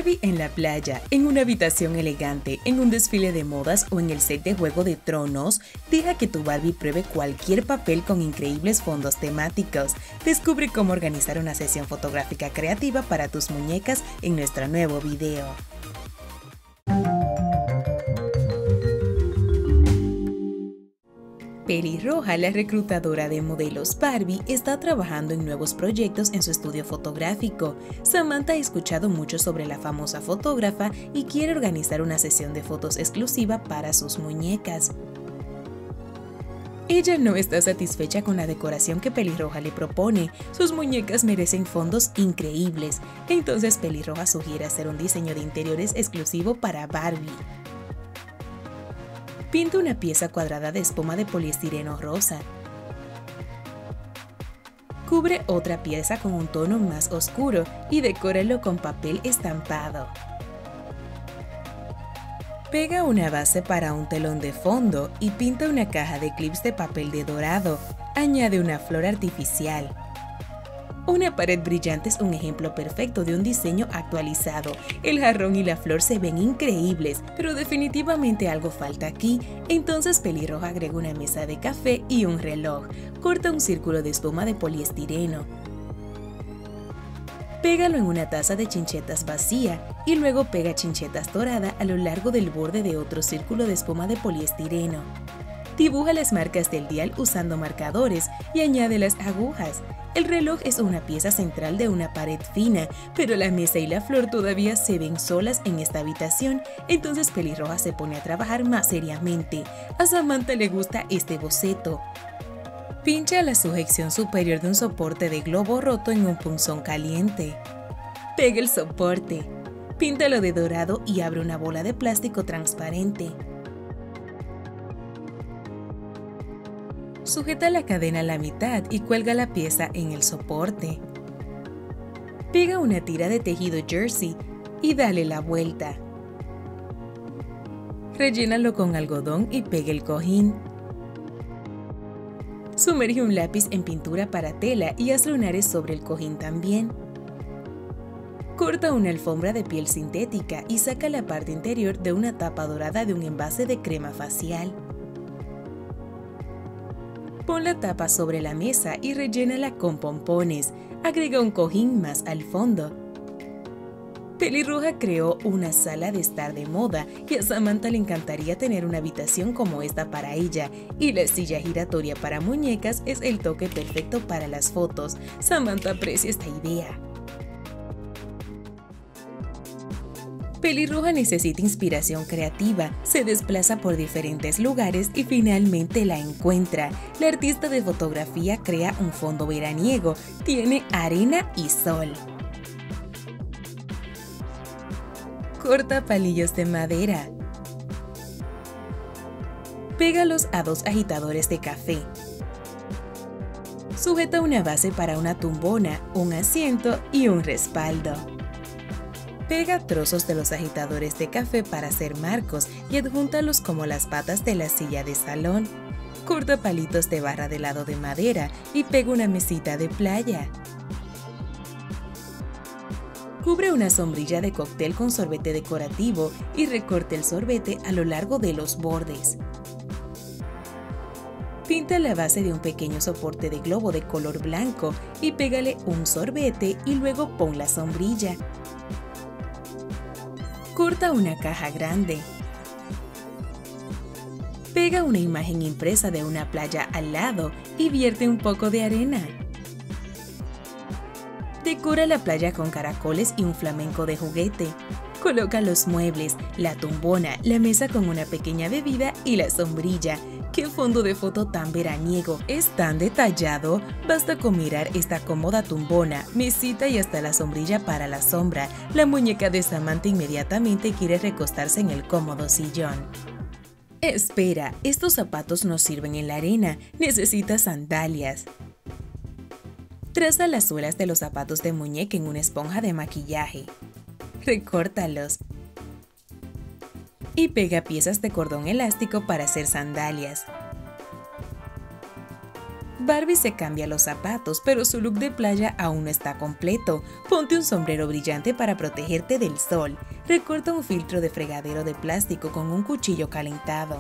Barbie en la playa, en una habitación elegante, en un desfile de modas o en el set de Juego de Tronos, deja que tu Barbie pruebe cualquier papel con increíbles fondos temáticos. Descubre cómo organizar una sesión fotográfica creativa para tus muñecas en nuestro nuevo video. Pelirroja, la reclutadora de modelos Barbie, está trabajando en nuevos proyectos en su estudio fotográfico. Samantha ha escuchado mucho sobre la famosa fotógrafa y quiere organizar una sesión de fotos exclusiva para sus muñecas. Ella no está satisfecha con la decoración que Pelirroja le propone. Sus muñecas merecen fondos increíbles. Entonces Pelirroja sugiere hacer un diseño de interiores exclusivo para Barbie. Pinta una pieza cuadrada de espuma de poliestireno rosa. Cubre otra pieza con un tono más oscuro y decóralo con papel estampado. Pega una base para un telón de fondo y pinta una caja de clips de papel de dorado. Añade una flor artificial. Una pared brillante es un ejemplo perfecto de un diseño actualizado. El jarrón y la flor se ven increíbles, pero definitivamente algo falta aquí. Entonces Pelirroja agrega una mesa de café y un reloj. Corta un círculo de espuma de poliestireno. Pégalo en una taza de chinchetas vacía y luego pega chinchetas doradas a lo largo del borde de otro círculo de espuma de poliestireno. Dibuja las marcas del dial usando marcadores y añade las agujas. El reloj es una pieza central de una pared fina, pero la mesa y la flor todavía se ven solas en esta habitación, entonces Pelirroja se pone a trabajar más seriamente. A Samantha le gusta este boceto. Pincha la sujeción superior de un soporte de globo roto en un punzón caliente. Pega el soporte. Píntalo de dorado y abre una bola de plástico transparente. Sujeta la cadena a la mitad y cuelga la pieza en el soporte. Pega una tira de tejido jersey y dale la vuelta. Rellénalo con algodón y pega el cojín. Sumerge un lápiz en pintura para tela y haz lunares sobre el cojín también. Corta una alfombra de piel sintética y saca la parte interior de una tapa dorada de un envase de crema facial. Pon la tapa sobre la mesa y rellénala con pompones. Agrega un cojín más al fondo. Pelirroja creó una sala de estar de moda y a Samantha le encantaría tener una habitación como esta para ella. Y la silla giratoria para muñecas es el toque perfecto para las fotos. Samantha aprecia esta idea. Pelirroja necesita inspiración creativa, se desplaza por diferentes lugares y finalmente la encuentra. La artista de fotografía crea un fondo veraniego, tiene arena y sol. Corta palillos de madera. Pégalos a dos agitadores de café. Sujeta una base para una tumbona, un asiento y un respaldo. Pega trozos de los agitadores de café para hacer marcos y adjúntalos como las patas de la silla de salón. Corta palitos de barra de lado de madera y pega una mesita de playa. Cubre una sombrilla de cóctel con sorbete decorativo y recorte el sorbete a lo largo de los bordes. Pinta la base de un pequeño soporte de globo de color blanco y pégale un sorbete y luego pon la sombrilla. Corta una caja grande. Pega una imagen impresa de una playa al lado y vierte un poco de arena. Decora la playa con caracoles y un flamenco de juguete. Coloca los muebles, la tumbona, la mesa con una pequeña bebida y la sombrilla. ¡Qué fondo de foto tan veraniego! Es tan detallado. Basta con mirar esta cómoda tumbona, mesita y hasta la sombrilla para la sombra. La muñeca de Samantha inmediatamente quiere recostarse en el cómodo sillón. Espera, estos zapatos no sirven en la arena. Necesitas sandalias. Traza las suelas de los zapatos de muñeca en una esponja de maquillaje. Recórtalos. Y pega piezas de cordón elástico para hacer sandalias. Barbie se cambia los zapatos, pero su look de playa aún no está completo. Ponte un sombrero brillante para protegerte del sol. Recorta un filtro de fregadero de plástico con un cuchillo calentado.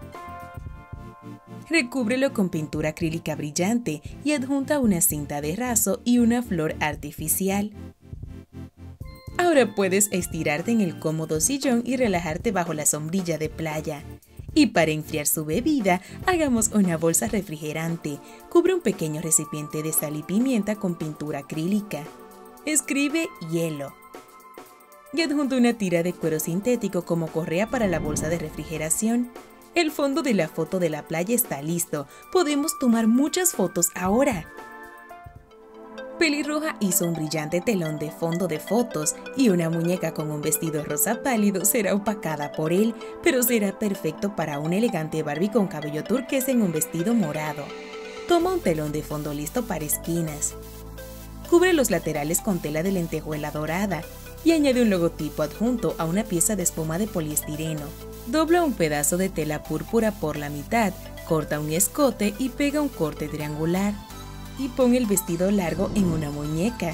Recúbrelo con pintura acrílica brillante y adjunta una cinta de raso y una flor artificial. Ahora puedes estirarte en el cómodo sillón y relajarte bajo la sombrilla de playa. Y para enfriar su bebida, hagamos una bolsa refrigerante. Cubre un pequeño recipiente de sal y pimienta con pintura acrílica. Escribe hielo. Y adjunta una tira de cuero sintético como correa para la bolsa de refrigeración. El fondo de la foto de la playa está listo. Podemos tomar muchas fotos ahora. Pelirroja hizo un brillante telón de fondo de fotos y una muñeca con un vestido rosa pálido será opacada por él, pero será perfecto para una elegante Barbie con cabello turquesa en un vestido morado. Toma un telón de fondo listo para esquinas. Cubre los laterales con tela de lentejuela dorada y añade un logotipo adjunto a una pieza de espuma de poliestireno. Dobla un pedazo de tela púrpura por la mitad, corta un escote y pega un corte triangular. Y pon el vestido largo en una muñeca.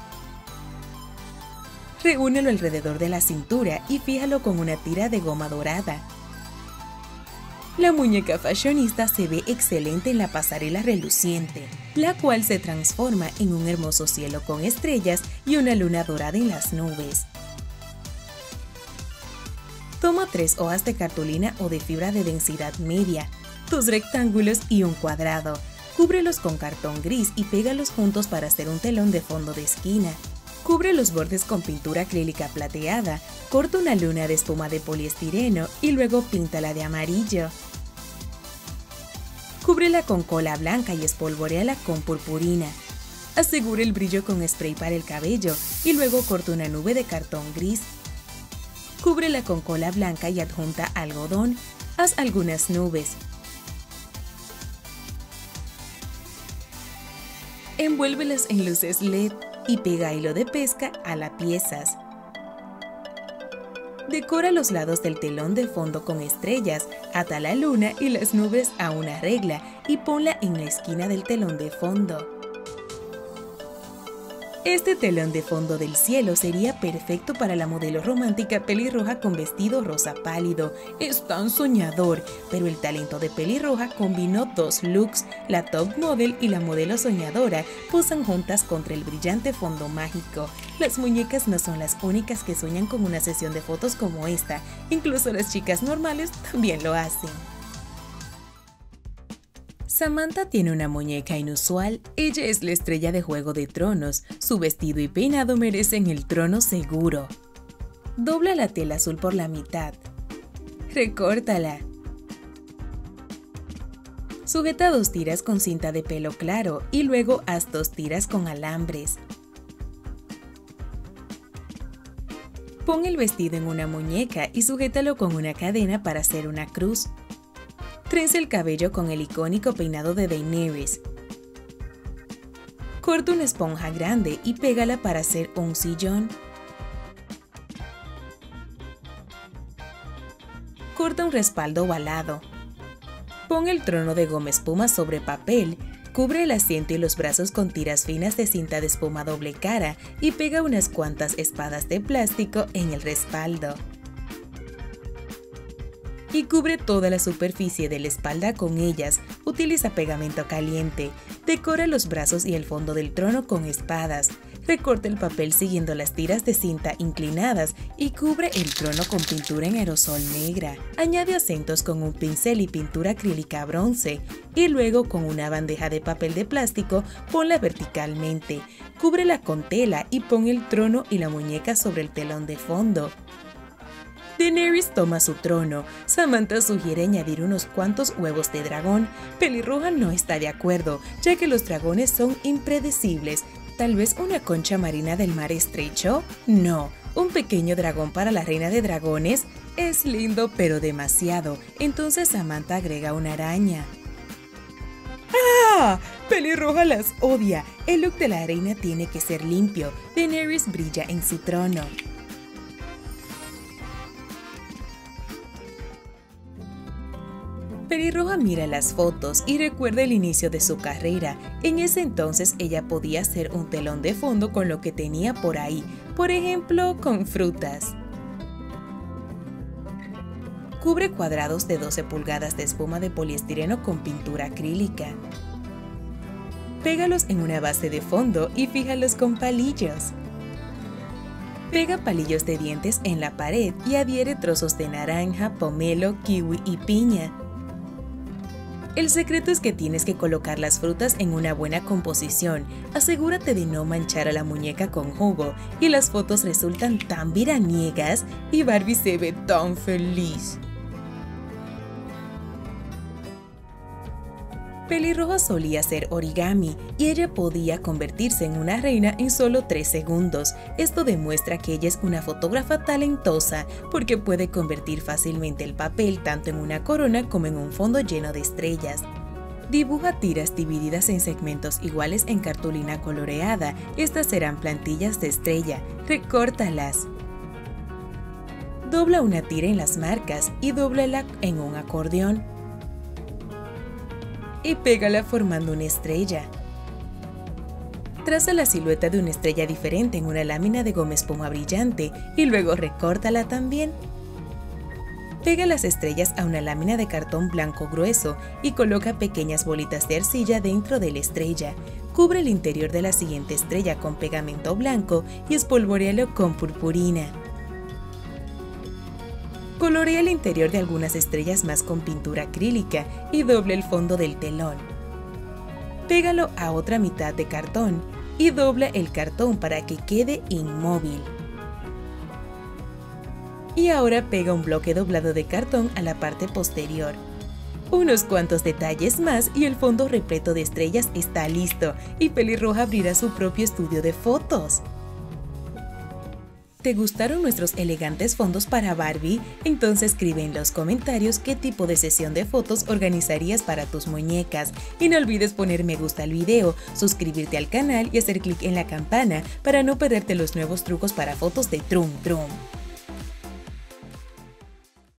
Reúnelo alrededor de la cintura y fíjalo con una tira de goma dorada. La muñeca fashionista se ve excelente en la pasarela reluciente, la cual se transforma en un hermoso cielo con estrellas y una luna dorada en las nubes. Toma 3 hojas de cartulina o de fibra de densidad media, 2 rectángulos y un cuadrado. Cúbrelos con cartón gris y pégalos juntos para hacer un telón de fondo de esquina. Cubre los bordes con pintura acrílica plateada, corta una luna de espuma de poliestireno y luego píntala de amarillo. Cúbrela con cola blanca y espolvoréala con purpurina. Asegura el brillo con spray para el cabello y luego corta una nube de cartón gris. Cúbrela con cola blanca y adjunta algodón. Haz algunas nubes. Envuélvelas en luces LED y pega hilo de pesca a las piezas. Decora los lados del telón de fondo con estrellas, ata la luna y las nubes a una regla y ponla en la esquina del telón de fondo. Este telón de fondo del cielo sería perfecto para la modelo romántica pelirroja con vestido rosa pálido. Es tan soñador, pero el talento de pelirroja combinó 2 looks. La top model y la modelo soñadora posan juntas contra el brillante fondo mágico. Las muñecas no son las únicas que sueñan con una sesión de fotos como esta. Incluso las chicas normales también lo hacen. Samantha tiene una muñeca inusual. Ella es la estrella de Juego de Tronos. Su vestido y peinado merecen el trono seguro. Dobla la tela azul por la mitad. Recórtala. Sujeta 2 tiras con cinta de pelo claro y luego haz 2 tiras con alambres. Pon el vestido en una muñeca y sujétalo con una cadena para hacer una cruz. Trenza el cabello con el icónico peinado de Daenerys. Corta una esponja grande y pégala para hacer un sillón. Corta un respaldo ovalado. Pon el trono de goma espuma sobre papel. Cubre el asiento y los brazos con tiras finas de cinta de espuma doble cara y pega unas cuantas espadas de plástico en el respaldo. Y cubre toda la superficie de la espalda con ellas. Utiliza pegamento caliente. Decora los brazos y el fondo del trono con espadas. Recorta el papel siguiendo las tiras de cinta inclinadas y cubre el trono con pintura en aerosol negra. Añade acentos con un pincel y pintura acrílica bronce. Y luego con una bandeja de papel de plástico ponla verticalmente. Cúbrela con tela y pon el trono y la muñeca sobre el telón de fondo. Daenerys toma su trono. Samantha sugiere añadir unos cuantos huevos de dragón. Pelirroja no está de acuerdo, ya que los dragones son impredecibles. ¿Tal vez una concha marina del mar estrecho? No. ¿Un pequeño dragón para la reina de dragones? Es lindo, pero demasiado. Entonces Samantha agrega una araña. ¡Ah! Pelirroja las odia. El look de la reina tiene que ser limpio. Daenerys brilla en su trono. Pelirroja mira las fotos y recuerda el inicio de su carrera. En ese entonces ella podía hacer un telón de fondo con lo que tenía por ahí, por ejemplo, con frutas. Cubre cuadrados de 12 pulgadas de espuma de poliestireno con pintura acrílica. Pégalos en una base de fondo y fíjalos con palillos. Pega palillos de dientes en la pared y adhiere trozos de naranja, pomelo, kiwi y piña. El secreto es que tienes que colocar las frutas en una buena composición. Asegúrate de no manchar a la muñeca con jugo y las fotos resultan tan veraniegas y Barbie se ve tan feliz. Pelirroja solía hacer origami y ella podía convertirse en una reina en solo 3 segundos. Esto demuestra que ella es una fotógrafa talentosa porque puede convertir fácilmente el papel tanto en una corona como en un fondo lleno de estrellas. Dibuja tiras divididas en segmentos iguales en cartulina coloreada. Estas serán plantillas de estrella. Recórtalas. Dobla una tira en las marcas y dóblala en un acordeón. Y pégala formando una estrella. Traza la silueta de una estrella diferente en una lámina de goma espuma brillante y luego recórtala también. Pega las estrellas a una lámina de cartón blanco grueso y coloca pequeñas bolitas de arcilla dentro de la estrella. Cubre el interior de la siguiente estrella con pegamento blanco y espolvoréalo con purpurina. Colorea el interior de algunas estrellas más con pintura acrílica y doble el fondo del telón. Pégalo a otra mitad de cartón y dobla el cartón para que quede inmóvil. Y ahora pega un bloque doblado de cartón a la parte posterior. Unos cuantos detalles más y el fondo repleto de estrellas está listo y Pelirroja abrirá su propio estudio de fotos. ¿Te gustaron nuestros elegantes fondos para Barbie? Entonces escribe en los comentarios qué tipo de sesión de fotos organizarías para tus muñecas. Y no olvides poner me gusta al video, suscribirte al canal y hacer clic en la campana para no perderte los nuevos trucos para fotos de Trum Trum.